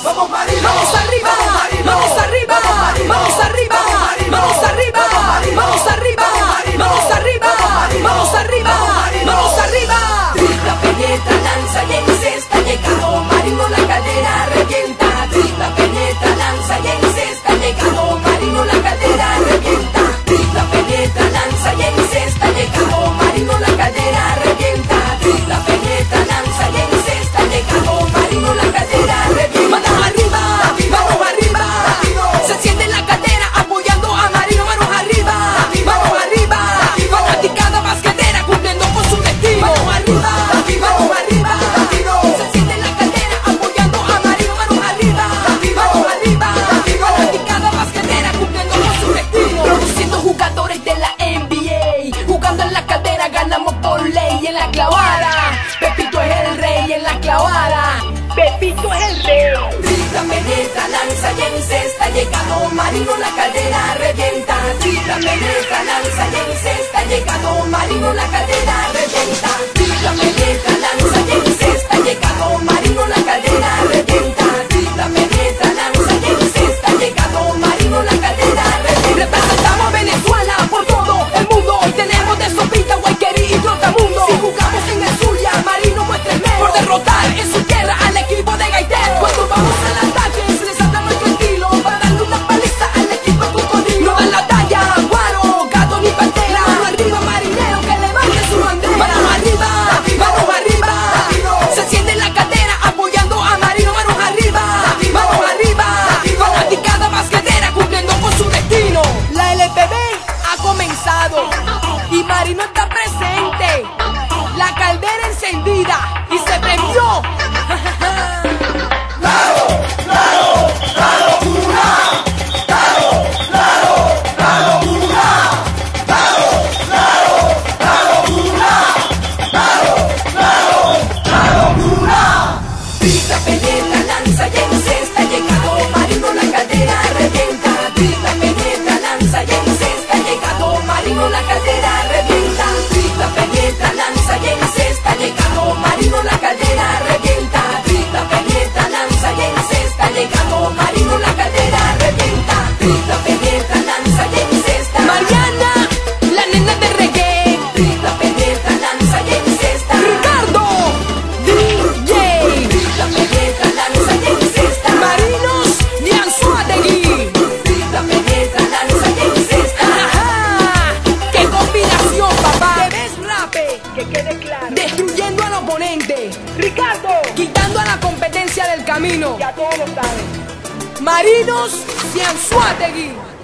vamos Marino, manos arriba, manos arriba, manos arriba, manos arriba, manos arriba, manos arriba, manos arriba, manos arriba. Tripla penetra, lanza y encesta, llegado Marino la cadera revienta. Tripla penetra, lanza y encesta, llegado Marino la cadera revienta. Tripla penetra, lanza y encesta, llegado Marino la cadera revienta. Tripla penetra, lanza y encesta, llegado Marino la cadera revienta. Manos arriba, manos arriba, se siente la cadera apoyando a Marino, manos arriba, manos arriba, fanaticada basquetera cumpliendo con su destino. Manos arriba, manos arriba, se siente la cadera apoyando a Marino, manos arriba, manos arriba, fanaticada basquetera cumpliendo con su destino. Produciendo jugadores de la NBA, jugando en la cadera ganamos por ley en la clavada. Pepito es el rey en la clavada. Pepito es el rey. Tripla penetra, lanza y encesta, llegado Marino la cadera revienta. Tripla penetra, lanza y encesta, llegado Marino la cadera revienta. Tripla penetra, lanza y encesta, llegado Marino la cadera revienta. Tripla penetra, lanza y encesta, llegado Marino la cadera revienta. Representamos Venezuela por todo el mundo. Hoy tenemos de Sopita, Guayquerí y Trotamundo. Si jugamos en el Zulia, Marino muestra el mero por derrotar en su tierra al equipo de Gaitero. Cuando vamos al ataque se desata nuestro estilo para darle una paliza al equipo cocodrilo. No dan la talla, guaro, gato ni pantera. Mano arriba, marinero, que levante su bandera. Manos arriba, manos arriba, se siente la cadera apoyando a Marino. Manos arriba, fanaticada basquetera cumpliendo con su destino. La LPB ha comenzado y Marino está presente. La caldera encendida y se prendió. Tripla penetra, lanza y encesta, llegado Marino la cadera revienta. Tripla penetra, lanza y encesta, llegado Marino la cadera revienta. Tripla penetra, lanza y encesta, llegado Marino la cadera revienta. Tripla penetra, lanza y encesta, llegado Marino la cadera revienta. Tripla penetra, lanza y encesta. Mariana, la nena de reggae. Tripla penetra, lanza y encesta. Ricardo, DJ. Tripla penetra, lanza y encesta. Marinos de Anzoátegui. Tripla penetra, lanza y encesta. ¡Ajá! ¡Qué combinación, papá! Te ves rape, que quede claro. Destruyendo al oponente. Ricardo, quitando a la competencia del camino. Ya todos lo saben. Marinos de Anzoátegui.